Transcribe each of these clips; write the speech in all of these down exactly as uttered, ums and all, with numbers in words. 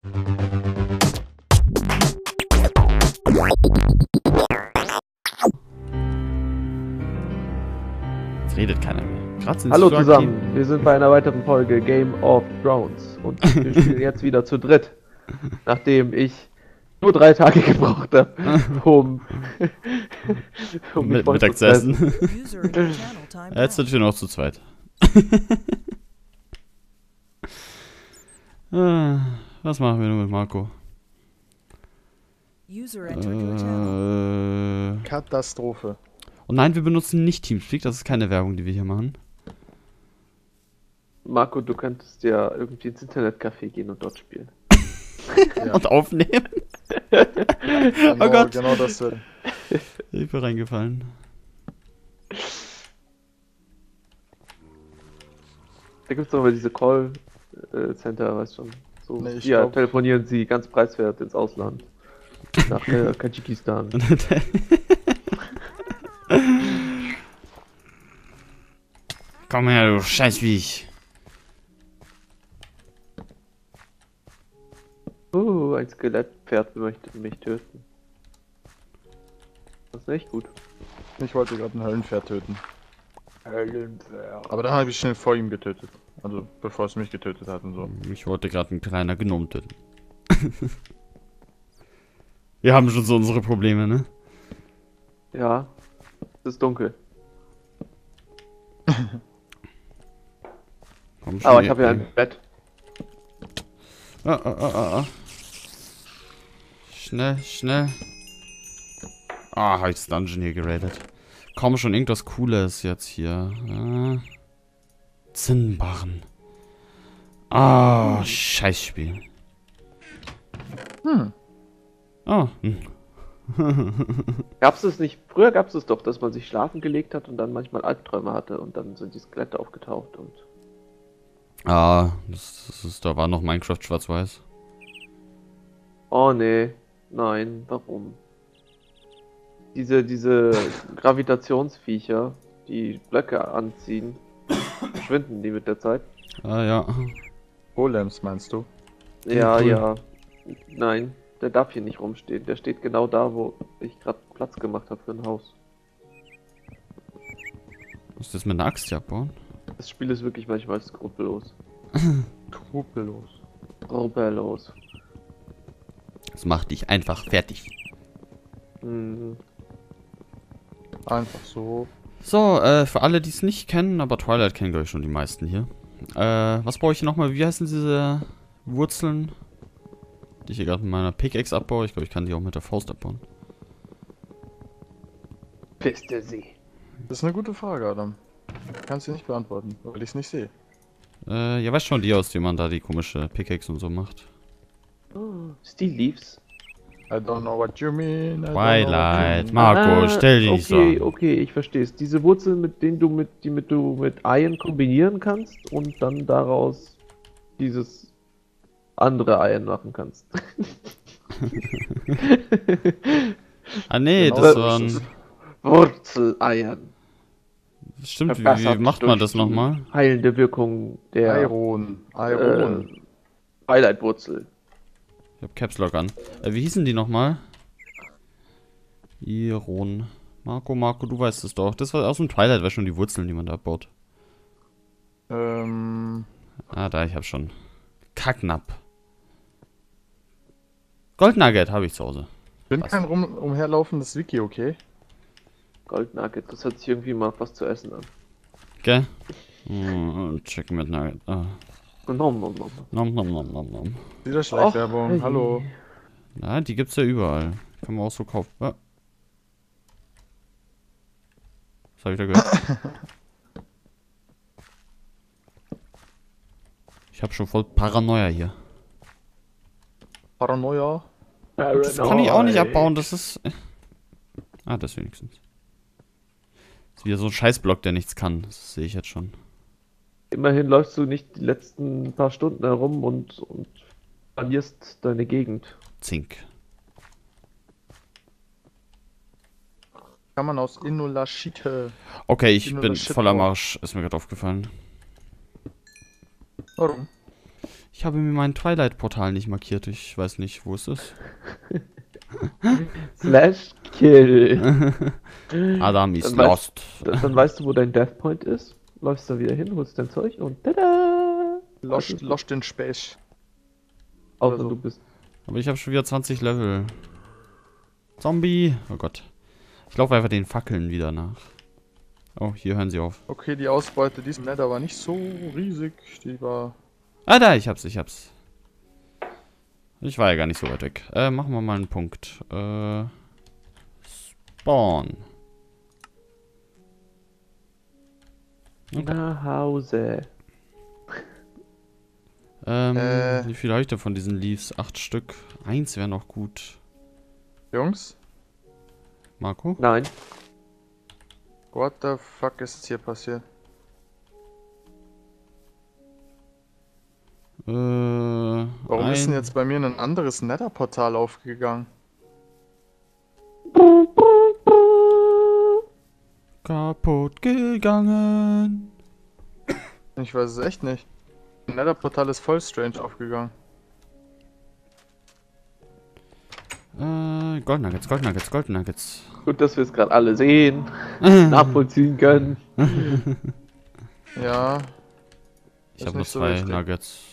Jetzt redet keiner mehr. Grad sind Hallo so zusammen, aktiv. wir sind bei einer weiteren Folge Game of Thrones und wir spielen jetzt wieder zu dritt, nachdem ich nur drei Tage gebraucht habe, um, um mich Mit voll zu Mittagessen. fressen. User in your channel timed Jetzt out. sind wir noch zu zweit. Ah, was machen wir nun mit Marco? User entered your channel. Äh, Katastrophe. oh nein, wir benutzen nicht Teamspeak, das ist keine Werbung, die wir hier machen. Marco, du könntest ja irgendwie ins Internetcafé gehen und dort spielen. Ja. Und aufnehmen. Genau, Oh Gott. genau das will. Hilfe reingefallen. Da gibt es doch mal diese Call-Center, weißt schon. So, Nee, ich ja, glaub- telefonieren sie ganz preiswert ins Ausland. Nach äh, Tadschikistan. Komm her, du Scheißviech. Oh, ein Skelettpferd möchte mich töten. Das ist nicht gut. Ich wollte gerade ein Höllenpferd töten. Höllenpferd. Aber dann habe ich schnell vor ihm getötet. Also bevor es mich getötet hat und so. Ich wollte gerade ein kleiner Gnom töten. Wir haben schon so unsere Probleme, ne? Ja, es ist dunkel. Komm schon, Aber ich habe ja ey. ein Bett. Ah, ah, ah, ah, ah. Schnell, schnell. Ah, hab ich das Dungeon hier geradet. Komm schon, irgendwas Cooles jetzt hier. Ah. Zinnbarren. Ah, Scheißspiel. Hm. Ah, hm. Gab's es nicht? Früher gab es es doch, dass man sich schlafen gelegt hat und dann manchmal Albträume hatte und dann sind die Skelette aufgetaucht und. Ah, das, das ist, da war noch Minecraft schwarz-weiß. Oh nee, nein, warum? Diese, diese Gravitationsviecher, die Blöcke anziehen, verschwinden die mit der Zeit? Ah, ja. Golems meinst du? Ja, cool. ja. Nein, der darf hier nicht rumstehen. Der steht genau da, wo ich gerade Platz gemacht habe für ein Haus. Musst du das mit einer Axt hier abbauen? Das Spiel ist wirklich manchmal skrupellos. Skrupellos. Skrupellos. Das macht dich einfach fertig. Mhm. Einfach so. So, äh, für alle, die es nicht kennen, aber Twilight kennen, glaube ich, schon die meisten hier. Äh, was brauche ich hier nochmal? Wie heißen diese Wurzeln? Die ich hier gerade mit meiner Pickaxe abbaue. Ich glaube, ich kann die auch mit der Faust abbauen. Piste sie. Das ist eine gute Frage, Adam. Kannst du nicht beantworten, weil ich es nicht sehe. Äh, ja, weißt schon, die aus, die man da die komische Pickaxe und so macht. Oh, Steel Leaves. I don't know what you mean. I don't know what you Twilight, mean. Marco, Ah, stell dich nicht so okay, an. okay, ich verstehe es. Diese Wurzeln, mit denen du mit, die mit du mit Iron kombinieren kannst und dann daraus dieses andere Iron machen kannst. Ah, nee, Genau das so waren... ist es. Wurzel-Iron. Stimmt, wie, wie Verbessert macht man durch das die nochmal? Heilende Wirkung der Iron. Iron. äh, Twilight-Wurzel. Ich hab Caps Lock an. Äh, wie hießen die nochmal? Iron. Marco, Marco, du weißt es doch. Das war aus dem Twilight, war schon die Wurzeln, die man da abbaut. Ähm. Ah, da, ich hab schon. Kacknapp. Goldnugget habe ich zu Hause. Bin Was? kein rum umherlaufendes Wiki, okay? Goldnugget, das hört sich irgendwie mal was zu essen an. Gell? Mm, Chicken mit Nugget. Ah. Nom, nom, nom. Nom, nom, nom, nom, nom. Wieder Schleichwerbung. hey. Hallo. Na, die gibt's ja überall. Kann man auch so kaufen. Ah. Was hab ich da gehört? Ich hab schon voll Paranoia hier. Paranoia. Das kann ich auch nicht abbauen, das ist... Ah, das wenigstens. Das ist wieder so ein Scheißblock, der nichts kann. Das sehe ich jetzt schon. Immerhin läufst du nicht die letzten paar Stunden herum und, und verlierst deine Gegend. Zink. Kann man aus Inulashite. Okay, ich Bin nur bin das Shit voll am drauf. Arsch. Ist mir gerade aufgefallen. Warum? Ich Ich habe mir mein Twilight-Portal nicht markiert. Ich weiß nicht, wo es ist. Slash Kill. Adam ist Dann weißt- lost. Dann, dann weißt du, wo dein Death Point ist. Läufst da wieder hin, holst dein Zeug und tada! Lost, lost in Space. Außer oder so. du bist. Aber ich habe schon wieder zwanzig Level. Zombie. Oh Gott. Ich laufe einfach den Fackeln wieder nach. Oh, hier hören sie auf. Okay, die Ausbeute diesem Nether war nicht so riesig. Die war... Ah, da, ich hab's, ich hab's. Ich war ja gar nicht so weit weg. Äh, machen wir mal einen Punkt. Äh, Spawn. Okay. Nach Hause. Ähm, Äh. wie viel habe ich denn von diesen Leaves? Acht Stück. Eins wäre noch gut. Jungs, Marco? Nein. what the fuck ist jetzt hier passiert? Äh, Warum ein... ist denn jetzt bei mir ein anderes Nether-Portal aufgegangen? kaputt gegangen? Ich weiß es echt nicht. Ein Nether-Portal ist voll strange aufgegangen. Äh, Gold Nuggets, Gold Nuggets, Gold Nuggets. Gut, dass wir es gerade alle sehen, nachvollziehen können. Ja, Ich Ist habe nur nicht so zwei wichtig. Nuggets.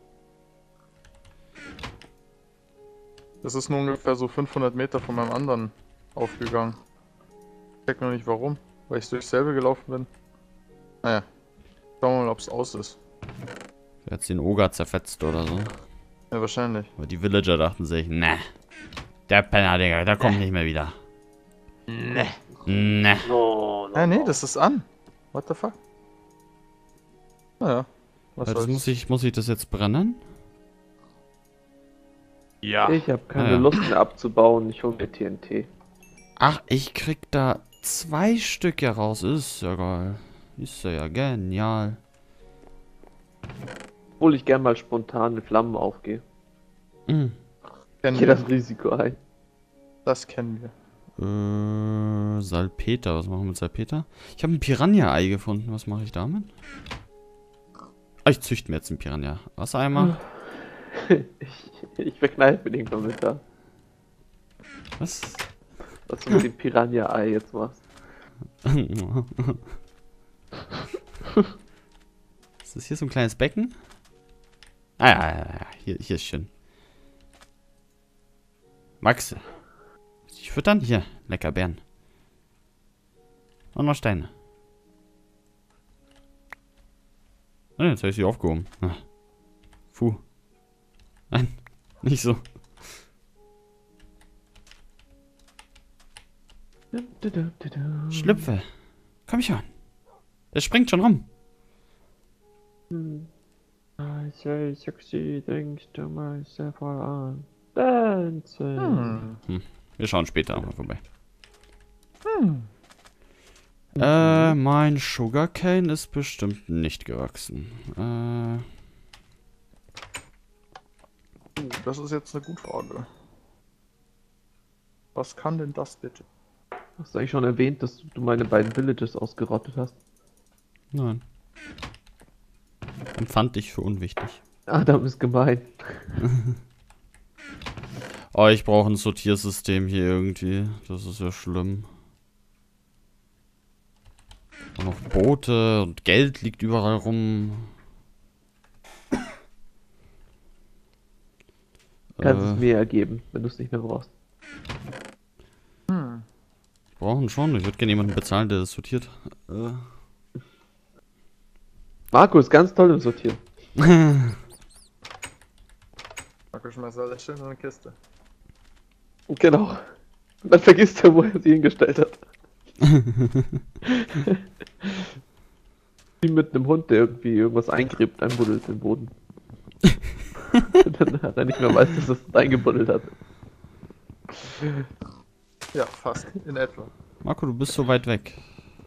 das ist nur ungefähr so fünfhundert Meter von meinem anderen aufgegangen. Ich check noch nicht warum, weil ich durchs selbe gelaufen bin. Naja, schauen wir mal, ob es aus ist. Der hat den Oger zerfetzt oder so. Ja, wahrscheinlich. Aber die Villager dachten sich, ne. Der Penner, Digga, der kommt nicht mehr wieder. Ne. Ne. No, no, Ja, nee, no. das ist an. What the fuck? Naja, was Ja, das soll's. muss ich, muss ich das jetzt brennen? Ja. Ich habe keine Ah, ja. Lust mehr abzubauen. Ich hole mir T N T. Ach, ich krieg da zwei Stücke raus. Ist ja geil. Ist ja genial. Obwohl ich gern mal spontan mit Flammen aufgehe. Mhm. Kennen Ich gehe wir. das Risiko ein. Das kennen wir. Äh, Salpeter. Was machen wir mit Salpeter? Ich habe ein Piranha-Ei gefunden. Was mache ich damit? Ah, ich züchte mir jetzt ein Piranha. Wassereimer. Ich, ich verkneife mir irgendwann mit da. Was? Was du mit dem Piranha-Ei jetzt machst. Ist das hier so ein kleines Becken? Ah ja, ja, ja. Hier, hier ist schön. Max. Ich füttern? Hier, lecker Beeren. Und noch Steine. Ah, jetzt habe ich sie aufgehoben. Ah. Puh. Nein, nicht so. Schlüpfe. Komm schon. Der springt schon rum. I say sexy things to myself while I'm dancing. Hm. Wir schauen später nochmal vorbei. Hm. Äh, mein Sugarcane ist bestimmt nicht gewachsen. Äh, Das ist jetzt eine gute Frage. Was kann denn das bitte? Hast du eigentlich schon erwähnt, dass du meine beiden Villages ausgerottet hast? nein. Empfand ich für unwichtig. Adam ist gemein. Oh, ich brauche ein Sortiersystem hier irgendwie. Das ist ja schlimm. Und noch Boote und Geld liegt überall rum. Kannst Äh, es mir ergeben, wenn du es nicht mehr brauchst. Hm. brauchen schon. Ich würde gerne jemanden bezahlen, der das sortiert. Äh. Marco ist ganz toll im Sortieren. Marco schmeißt alles schön in eine Kiste. Genau. Und dann vergisst er, wo er sie hingestellt hat. Wie mit einem Hund, der irgendwie irgendwas eingräbt, einbuddelt im Boden. Und dann hat er nicht mehr weiß, dass es eingebuddelt hat. Ja, fast. In etwa. Marco, du bist so weit weg.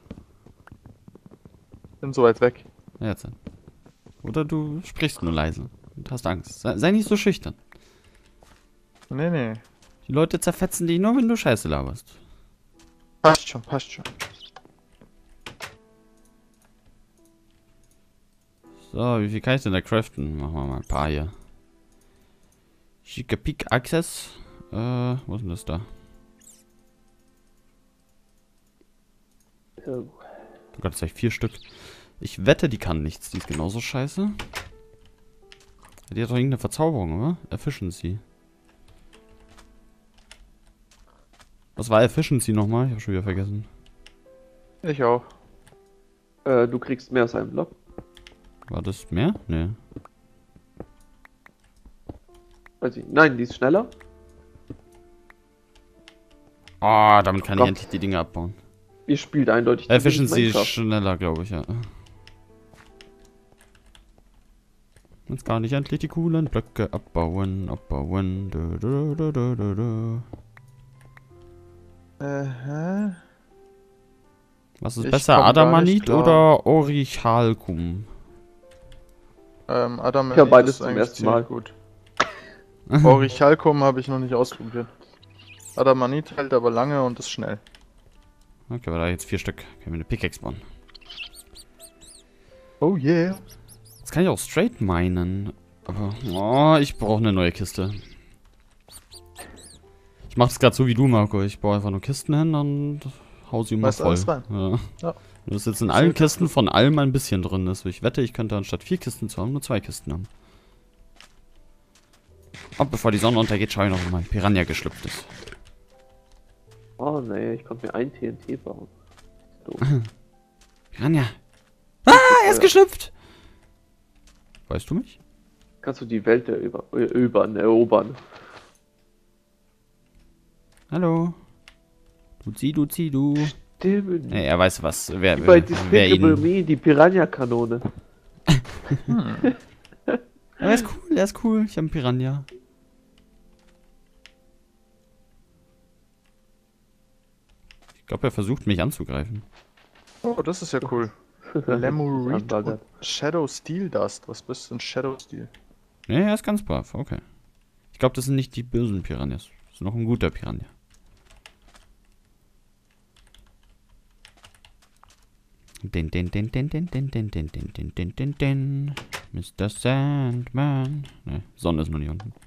Bin so weit weg. Ja, jetzt. Oder du sprichst nur leise und hast Angst. Sei, sei nicht so schüchtern. Nee, nee. Die Leute zerfetzen dich nur, wenn du Scheiße laberst. Passt schon, passt schon. So, wie viel kann ich denn da craften? Machen wir mal ein paar hier. Schicke Pick Access. Äh, wo ist denn das da? Oh. Oh Gott, jetzt habe ich vier Stück. Ich wette, die kann nichts. Die ist genauso scheiße. Die hat doch irgendeine Verzauberung, oder? Efficiency. Was war Efficiency nochmal? Ich habe schon wieder vergessen. Ich auch. Äh, du kriegst mehr als einen Block. War das mehr? Nee. Weiß ich. Nein, die ist schneller. Ah, damit kann ich Gott. endlich die Dinge abbauen. Ihr spielt eindeutig die Efficiency ist Minecraft. schneller, glaube ich, ja. Jetzt kann ich endlich die coolen Blöcke abbauen, abbauen. Du, du, du, du, du, du. Äh, Was ist Ich besser, komm gar Adamanit nicht klar. oder Orichalkum? ähm, Adam Ich hab beides ist zum eigentlich ersten Mal. ziemlich gut. Orichalkum habe ich noch nicht ausprobiert. Adamanit hält aber lange und ist schnell. Okay, aber da jetzt vier Stück. Können wir eine Pickaxe bauen. Oh yeah. Jetzt kann ich auch straight minen. Aber, oh, ich brauche eine neue Kiste. Ich mache das gerade so wie du, Marco. Ich baue einfach nur Kisten hin und hau sie immer Schmeißt voll. alles rein. Ja. Ja. Und das jetzt in allen Kisten von allem ein bisschen drin ist. Ich wette, ich könnte anstatt vier Kisten zu haben, nur zwei Kisten haben. Und bevor die Sonne untergeht, schaue ich noch, ob mein Piranha geschlüpft ist. Oh nee, ich konnte mir ein T N T bauen. Doof. Piranha! Ah, er ist geschlüpft! Weißt du mich? Kannst du die Welt über, erobern, erobern. Hallo? Du zieh, du zieh, du. Stimmt. Nee, er weiß was. Wer, Wie bei wer, wer Despicable ihn... Me, die Piranha-Kanone. Er ist cool, er ist cool. Ich habe einen Piranha. Ich glaube, er versucht mich anzugreifen. Oh, das ist ja cool. Lemurit und Anballert. Shadow Steel Dust. Was bist denn Shadow Steel? Nee, er ist ganz brav. Okay. Ich glaube, das sind nicht die bösen Piranhas. Das ist noch ein guter Piranha. Den, den, den, den, den, den, den, den, den, den, den, den, den. Mister Sandman. Ne, Sonne ist noch nicht unten.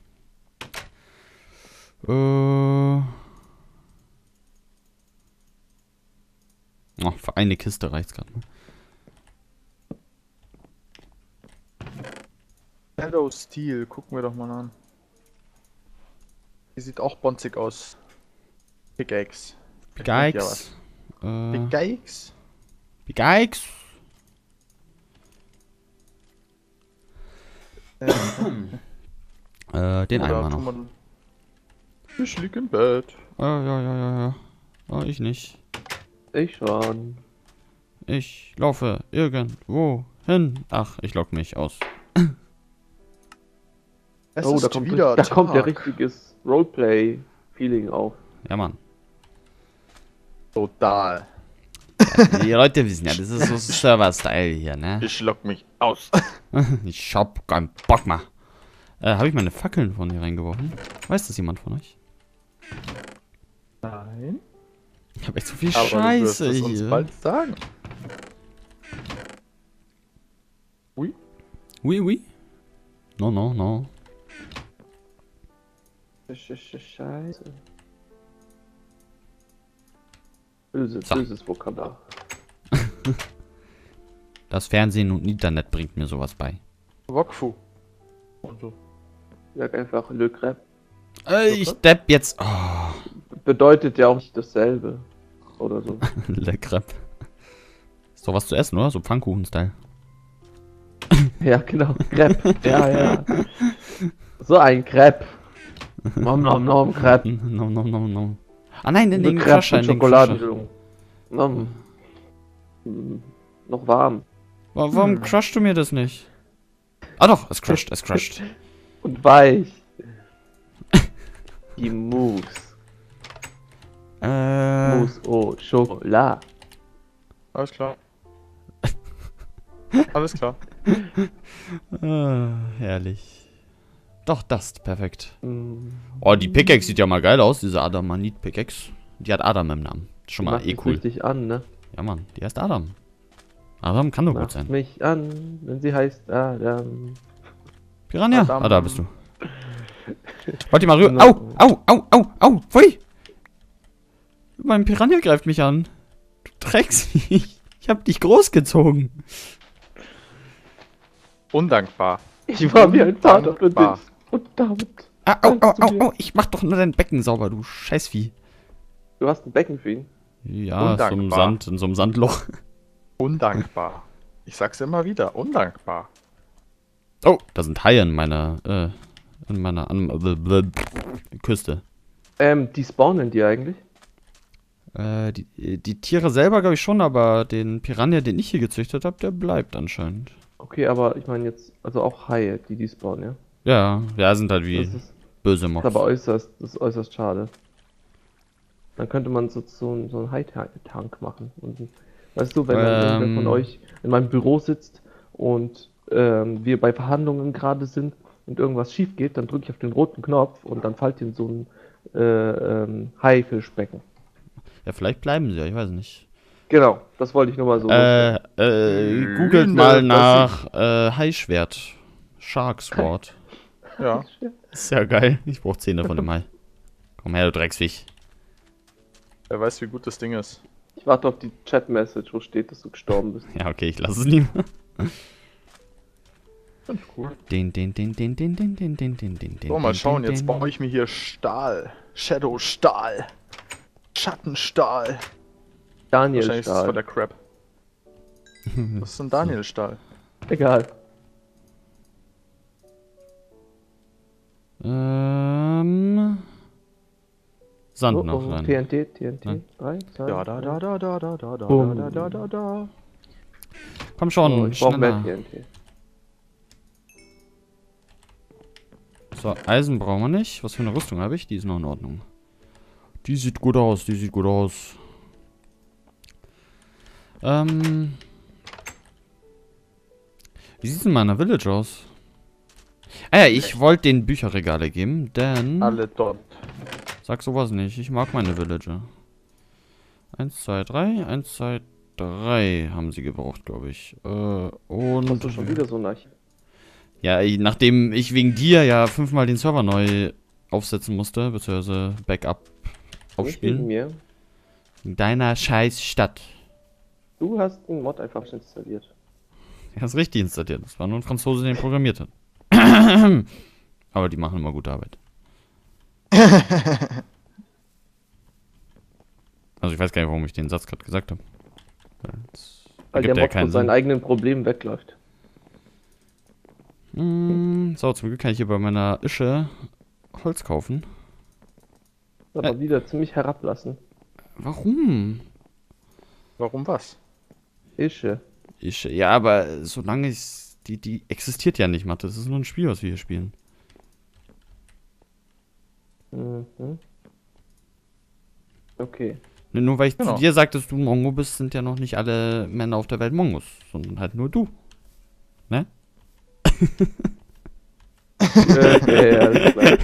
Äh. Oh, für eine Kiste reicht's gerade. Ne? Shadow Steel, gucken wir doch mal an. Die sieht auch bonzig aus. Pickaxe. Pickaxe. Äh, Pickaxe? Pickaxe. Äh, den Eimer noch. Ich lieg im Bett. Ja, ja, ja, ja, ja. Oh, ich nicht. Ich schon. Ich laufe irgendwo hin. Ach, ich lock mich aus. Es Oh, ist da kommt, wieder da kommt ja Tag. richtiges Roleplay-Feeling auf. Total. Die Leute wissen ja, das ist so Server-Style hier, ne? Ich lock mich aus. Ich hab keinen Bock mehr. Äh, habe ich meine Fackeln von hier reingeworfen? Weiß das jemand von euch? Nein. Ich habe echt so viel Aber Scheiße du wirst es uns hier. bald sagen. Oui, oui. No, no, no. Scheiße. Böse, So. böses Vokabular. Das Fernsehen und Internet bringt mir sowas bei. Wokfu. Und so. Sag einfach Le Crêpe. Äh, ich depp jetzt. Oh, Bedeutet ja auch nicht dasselbe. Oder so. Le Crepe. Ist doch was zu essen, oder? So Pfannkuchen-Style. Ja, genau. Crepe. Ja, ja. So ein Crepe. Nom nom nom Crepe. Nom, nom, nom, nom. Ah nein, den, Le den Crepe Crusher, mit den Crusher. Schokoladenfüllung. Nom. Hm, Noch warm. Wa- Warum crushst du mir das nicht? Ah doch, es crushed, es crushed. Und weich. Die Mousse. Äh, Mousse au Chocolat. Alles klar. Alles klar. äh, herrlich. Doch, das, perfekt. Mm, Oh, die Pickaxe sieht ja mal geil aus, diese Adamanit Pickaxe. Die hat Adam im Namen. Schon mal macht eh es cool. richtig an, ne? Ja, Mann, die heißt Adam. Adam kann doch gut Mach sein. mich an, wenn sie heißt Adam. Piranha? Adam. Ah, da bist du. Wollt ihr mal rüber? No. Au, au, au, au, au, pfui! Mein Piranha greift mich an. Du Drecksviech. Ich hab dich großgezogen. Undankbar. Ich war wie ein Vater für dich. Dankbar. Und damit. Ah, au, au, Kannst du au, mir- au, ich mach doch nur dein Becken sauber, du Scheißvieh. Du hast ein Becken für ihn. Ja, so im Undankbar. Sand, in so einem Sandloch. Undankbar. Ich sag's immer wieder. Undankbar. Oh, da sind Haie in meiner, äh, in meiner an, äh, Küste. Ähm, die spawnen die eigentlich? Äh, die, die Tiere selber glaube ich schon, aber den Piranha, den ich hier gezüchtet habe, der bleibt anscheinend. Okay, aber ich meine jetzt, also auch Haie, die die spawnen, ja? Ja, ja, sind halt wie Das ist, böse ist Mobs. aber äußerst, das ist äußerst schade. Dann könnte man so, so, ein- so einen Hai-Tank machen. Und, weißt du, wenn man Ähm. irgendwer von euch in meinem Büro sitzt und ähm, wir bei Verhandlungen gerade sind und irgendwas schief geht, dann drücke ich auf den roten Knopf und dann fällt in so ein äh, ähm, Haifischbecken. Ja, vielleicht bleiben sie ja, ich weiß nicht. Genau, das wollte ich nur mal so. Äh, äh, googelt Lüne, mal das nach äh, Haischwert. Shark Sword. Ja. Ist ja geil. Ich brauch Zähne von dem Hai. Komm her, du Drecksviech. Wer weiß, wie gut das Ding ist. Ich warte auf die Chat-Message, wo steht, dass du gestorben bist. Ja, okay, ich lasse es lieber. Ganz cool. Den, den, den, den, den, den, den, den, den, den, den. So, mal schauen. den, Jetzt den. baue ich mir hier Stahl. Shadow Stahl. Schattenstahl. Daniel Wahrscheinlich ist das voll Stahl. der Crap. Was ist ein Daniel-Stahl? Egal. Ähm. Sand Oh, noch oh, rein. T N T, T N T. Nein. drei, zwei, Da da da da da da da da Boom. da da da da. Komm schon, Oh, ich brauche mehr schneller. T N T. So, Eisen brauchen wir nicht. Was für eine Rüstung habe ich? Die ist noch in Ordnung. Die sieht gut aus, die sieht gut aus. Ähm. Wie sieht's in meiner Village aus? Ah ja, ich wollte den Bücherregale geben, denn... Alle dort. Sag sowas nicht, ich mag meine Villager. Eins, zwei, drei, eins, zwei, drei haben sie gebraucht, glaube ich. Äh, und... Hast du schon wieder so ein Archiv? Ja, ich, nachdem ich wegen dir ja fünfmal den Server neu aufsetzen musste, beziehungsweise Backup Nicht wegen aufspielen. mir. In deiner scheiß Stadt. Du hast den Mod einfach installiert. Er ist richtig installiert. Das war nur ein Franzose, der ihn programmiert hat. Aber die machen immer gute Arbeit. Also ich weiß gar nicht, warum ich den Satz gerade gesagt habe. Das Weil ergibt der ja Mod keinen von seinen Sinn. eigenen Problemen wegläuft. Mm, so, zum Glück kann ich hier bei meiner Ische Holz kaufen. Aber Äh. wieder ziemlich herablassen. Warum? Warum was? Ische. Ische, ja, aber solange ich... Die, die existiert ja nicht, Mathe. Das ist nur ein Spiel, was wir hier spielen. Mhm. Okay. Ne, Nur weil ich Genau. zu dir sag, dass du Mongo bist, sind ja noch nicht alle Männer auf der Welt Mongos, sondern halt nur du. Ne? ja, ja, ja, alles klar.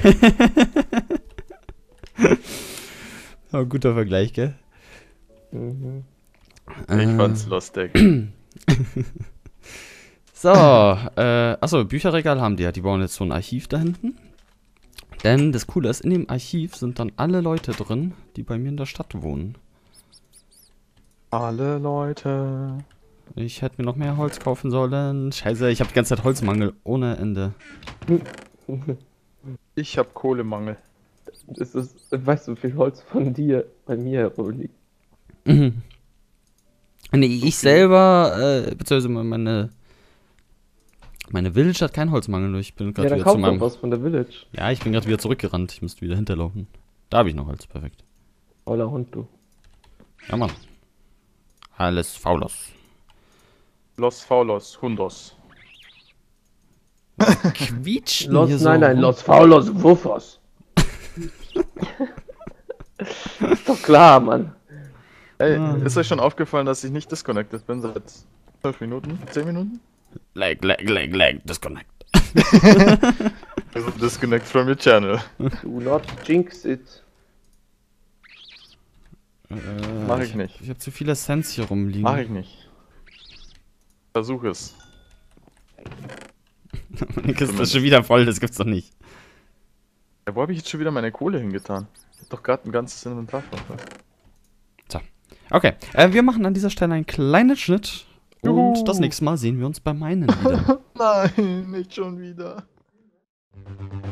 Ja, guter Vergleich, gell? Mhm. Ich fand's lustig. So, äh, achso, Bücherregal haben die ja. Die bauen jetzt so ein Archiv da hinten. Denn das Coole ist, in dem Archiv sind dann alle Leute drin, die bei mir in der Stadt wohnen. Alle Leute. Ich hätte mir noch mehr Holz kaufen sollen. Scheiße, ich habe die ganze Zeit Holzmangel ohne Ende. Ich hab Kohlemangel. Das ist, weißt du, wie viel Holz von dir bei mir herumliegt? Mhm. Nee, ich selber, äh, beziehungsweise meine, meine Village hat keinen Mangel. Ich bin Ja, gerade dann wieder zu kauf doch meinem... was von der Village. Ja, ich bin gerade wieder zurückgerannt. Ich müsste wieder hinterlaufen. Da habe ich noch Holz, perfekt. Fauler Hund, du. Ja, Mann. Alles faulos. Los Faulos, Hundos. Quietschen Los, hier so nein, nein, rum. Los Faulos Wuffers. Ist doch klar, Mann. Ey, Ah. ist euch schon aufgefallen, dass ich nicht disconnected bin seit fünf Minuten? zehn Minuten? Lag, lag, lag, lag, disconnect. Also disconnect from your channel. Do not jinx it. Äh, Mach ich nicht. Ich habe zu viele Cents hier rumliegen. Mach ich nicht. Versuch es. Meine Kiste ist schon wieder voll, das gibt's doch nicht. Ja, wo habe ich jetzt schon wieder meine Kohle hingetan? Ich hab doch gerade ein ganzes Inventar voll. So. Okay, äh, wir machen an dieser Stelle einen kleinen Schnitt. Juhu. Und das nächste Mal sehen wir uns bei meinen wieder. Nein, nicht schon wieder.